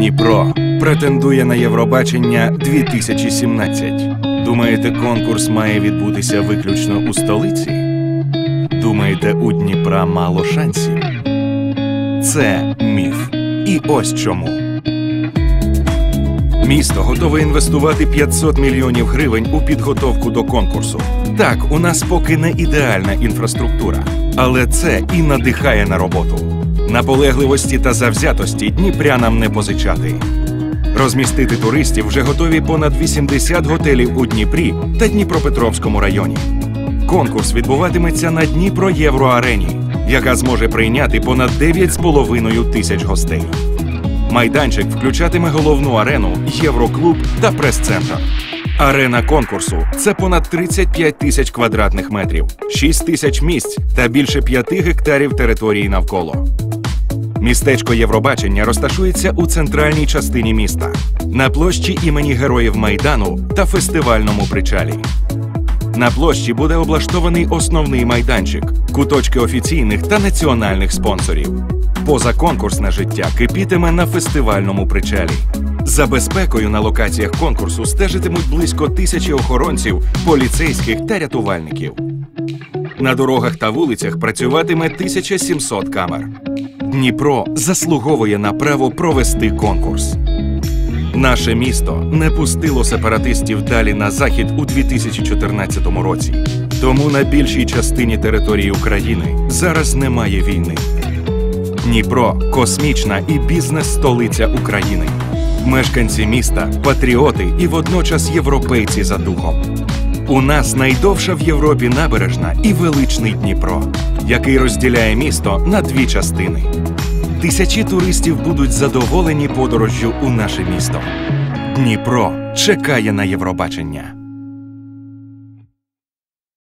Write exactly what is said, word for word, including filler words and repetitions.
Дніпро претендує на Євробачення дві тисячі сімнадцять. Думаєте, конкурс має відбутися виключно у столиці? Думаєте, у Дніпра мало шансів? Це міф. І ось чому. Місто готове інвестувати п'ятсот мільйонів гривень у підготовку до конкурсу. Так, у нас поки не ідеальна інфраструктура, але це і надихає на роботу. Наполегливості та завзятості дніпрянам не позичати. Розмістити туристів вже готові понад вісімдесят готелів у Дніпрі та Дніпропетровському районі. Конкурс відбуватиметься на Дніпро Євроарені, яка зможе прийняти понад дев'ять з половиною тисяч гостей. Майданчик включатиме головну арену, Євроклуб та прес-центр. Арена конкурсу – це понад тридцять п'ять тисяч квадратних метрів, шість тисяч місць та більше п'яти гектарів території навколо. Містечко Євробачення розташується у центральній частині міста, на площі імені Героїв Майдану та фестивальному причалі. На площі буде облаштований основний майданчик, куточки офіційних та національних спонсорів. Позаконкурсне життя кипітиме на фестивальному причалі. За безпекою на локаціях конкурсу стежитимуть близько тисячі охоронців, поліцейських та рятувальників. На дорогах та вулицях працюватиме тисяча сімсот камер. Дніпро заслуговує на право провести конкурс. Наше місто не пустило сепаратистів далі на захід у дві тисячі чотирнадцятому році. Тому на більшій частині території України зараз немає війни. Дніпро – космічна і бізнес-столиця України. Мешканці міста – патріоти і водночас європейці за духом. У нас найдовша в Європі набережна і величний Дніпро, який розділяє місто на дві частини. Тисячі туристів будуть задоволені подорожжю у наше місто. Дніпро чекає на Євробачення.